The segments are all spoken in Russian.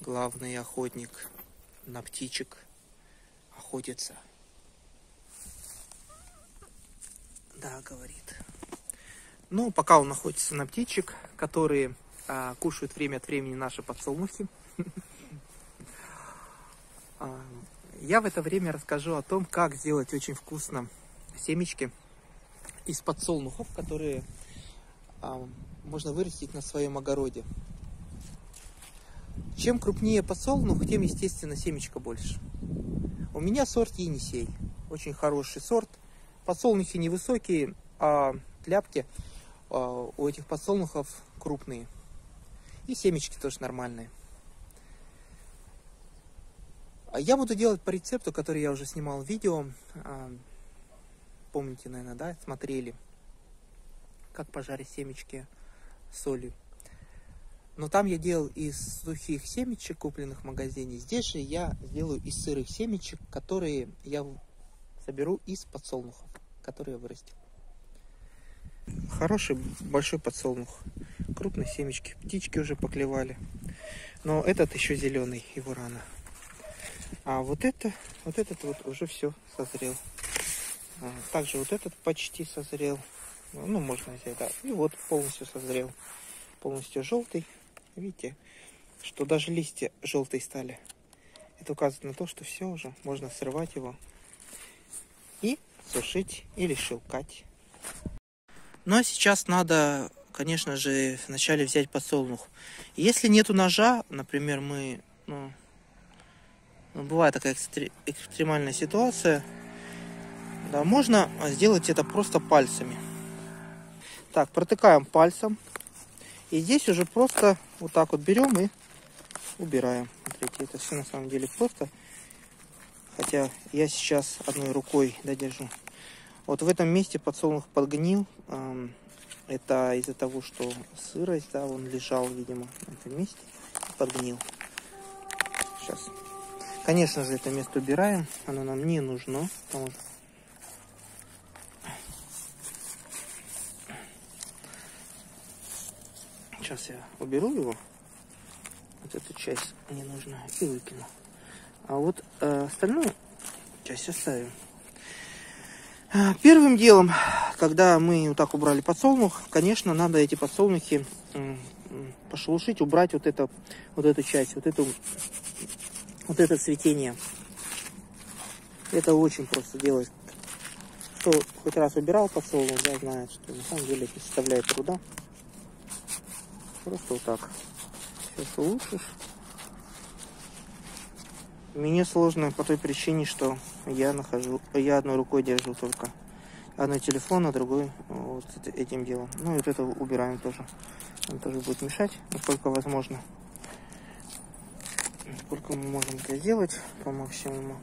главный охотник на птичек, охотится. Да, говорит. Ну, пока он охотится на птичек, которые кушают время от времени наши подсолнухи, я в это время расскажу о том, как сделать очень вкусно семечки из подсолнухов, которые можно вырастить на своем огороде. Чем крупнее подсолнух, тем, естественно, семечко больше. У меня сорт Енисей. Очень хороший сорт. Подсолнухи невысокие, а ляпки у этих подсолнухов крупные. И семечки тоже нормальные. Я буду делать по рецепту, который я уже снимал в видео. Помните, наверное, да? Смотрели, как пожарить семечки солью. Но там я делал из сухих семечек, купленных в магазине. Здесь же я сделаю из сырых семечек, которые я соберу из подсолнухов, которые я вырастил. Хороший большой подсолнух. Крупные семечки. Птички уже поклевали. Но этот еще зеленый, его рано. А вот этот уже все созрел. Также вот этот почти созрел. Ну, можно взять, да. И вот полностью созрел. Полностью желтый. Видите, что даже листья желтые стали. Это указывает на то, что все уже. Можно срывать его и сушить или щелкать. Ну а сейчас надо, конечно же, вначале взять подсолнух. Если нету ножа, например, бывает такая экстремальная ситуация, да, можно сделать это просто пальцами. Так, протыкаем пальцем. И здесь уже просто вот так вот берем и убираем. Смотрите, это все на самом деле просто. Хотя я сейчас одной рукой додержу. Вот в этом месте подсолнух подгнил. Это из-за того, что сырость, да, он лежал, видимо, на этом месте и подгнил. Сейчас. Конечно же, это место убираем. Оно нам не нужно. Потому что... Сейчас я уберу его. Вот эту часть не нужна. И выкину. А вот остальную часть оставим. Первым делом, когда мы вот так убрали подсолнух, конечно, надо эти подсолнухи пошелушить, убрать вот эту часть, вот это цветение. Это очень просто делать. Кто хоть раз убирал подсолнух, да, знает, что на самом деле это составляет труда. Просто вот так все шелушишь. Мне сложно по той причине, что я одной рукой держу только. Одной телефон, а другой вот этим делом. Ну и вот это убираем тоже. Он тоже будет мешать, насколько возможно. Сколько мы можем это сделать по максимуму.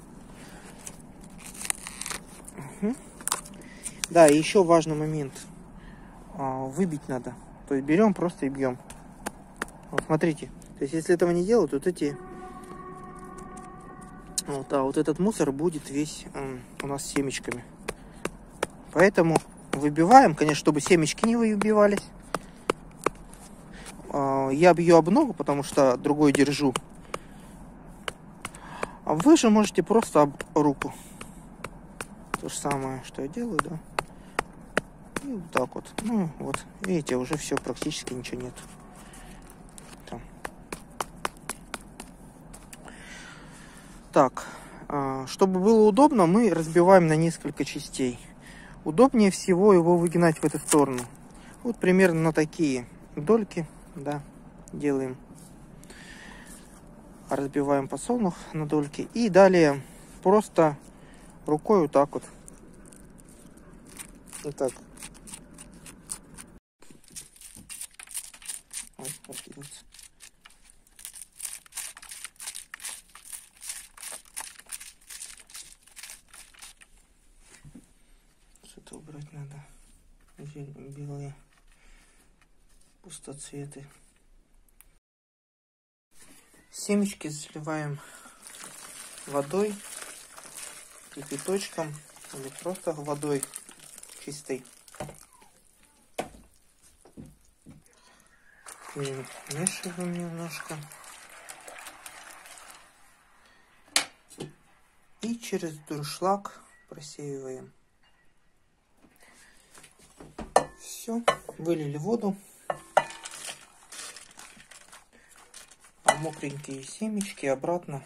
Угу. Да, и еще важный момент. Выбить надо. То есть берем просто и бьем. Вот смотрите. То есть если этого не делать, вот эти... Вот этот мусор будет весь у нас с семечками. Поэтому выбиваем, конечно, чтобы семечки не выбивались. Я бью об ногу, потому что другой держу. А вы же можете просто об руку. То же самое, что я делаю, да. И вот так вот. Ну вот, видите, уже все, практически ничего нет. Там. Так, чтобы было удобно, мы разбиваем на несколько частей. Удобнее всего его выгинать в эту сторону. Вот примерно на такие дольки, да, делаем. Разбиваем подсолнух на дольки. И далее просто рукой вот так вот. Вот так. Ой, откидывается. Что-то убрать надо. Белые пустоцветы. Семечки заливаем водой, кипяточком или просто водой чистой. Перемешиваем немножко. И через дуршлаг просеиваем. Все, вылили воду. А мокренькие семечки обратно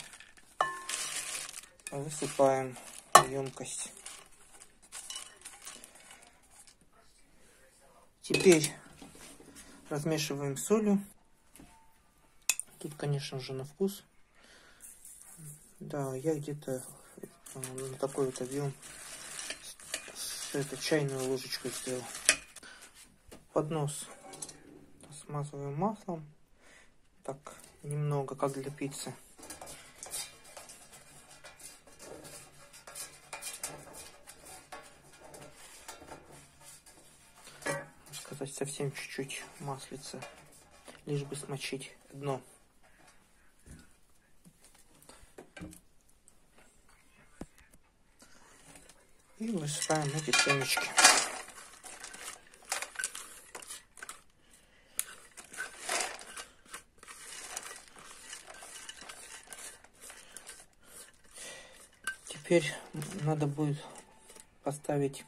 высыпаем в емкость. Теперь размешиваем солью. Тут, конечно же, на вкус. Да, я где-то на такой вот объем чайную ложечку сделал. Поднос смазываем маслом. Так, немного, как для пиццы. Сказать, совсем чуть-чуть маслица, лишь бы смочить дно. И высыпаем эти семечки. Теперь надо будет поставить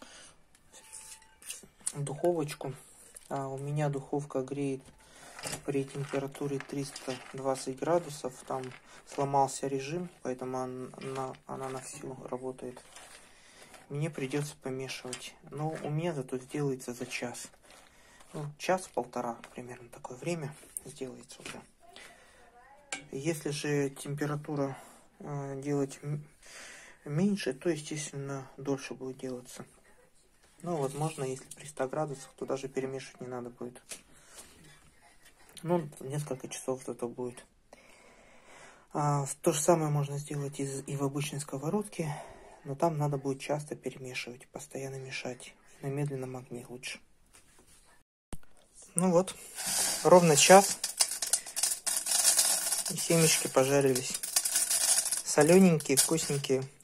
в духовочку. А у меня духовка греет при температуре 320 градусов. Там сломался режим, поэтому она на всю работает. Мне придется помешивать. Но у меня зато сделается за час. Ну, час-полтора, примерно такое время сделается уже. Если же температура делать меньше, то, естественно, дольше будет делаться. Ну, возможно, если при 100 градусах, то даже перемешивать не надо будет. Ну, несколько часов зато будет. То же самое можно сделать и в обычной сковородке, но там надо будет часто перемешивать, постоянно мешать. На медленном огне лучше. Ну вот, ровно час. И семечки пожарились. Солененькие, вкусненькие.